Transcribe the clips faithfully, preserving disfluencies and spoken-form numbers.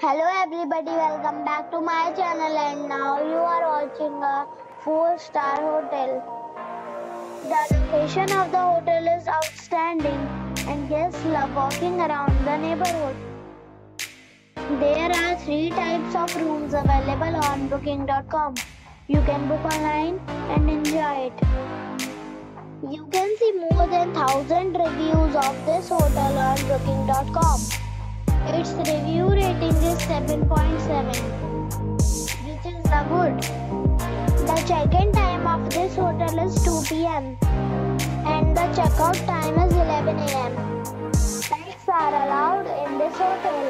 Hello everybody, welcome back to my channel, and now you are watching a four star hotel. The location of the hotel is outstanding and guests love walking around the neighborhood. There are three types of rooms available on booking dot com. You can book online and enjoy it. You can see more than one thousand reviews of this hotel on booking dot com. Its review rating is seven point seven, which is the good. The check-in time of this hotel is two p m and the checkout time is eleven a m Pets are allowed in this hotel.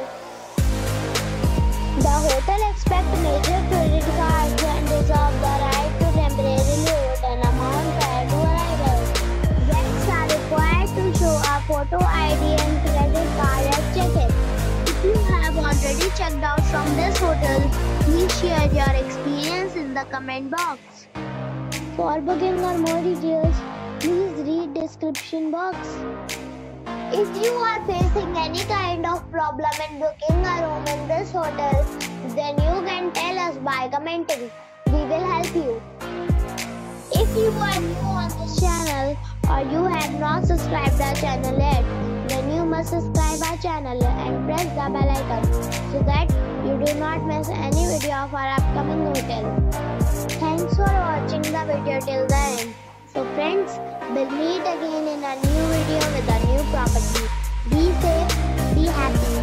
The hotel accepts major credit cards and reserves the right to temporarily hold an amount prior to arrival. Guests are required to show a photo I D and credit card at check-in. If you have already checked out from this hotel, please share your experience in the comment box. For booking or more details, please read description box. If you are facing any kind of problem in booking a room in this hotel, then you can tell us by commenting. We will help you. If you are new on this channel or you have not subscribed our channel yet, then you must subscribe our channel and press the bell icon so that you do not miss any video of our upcoming hotel. Thanks for watching the video till the end. So friends, we'll meet again in a new video with a new property. Be safe, be happy.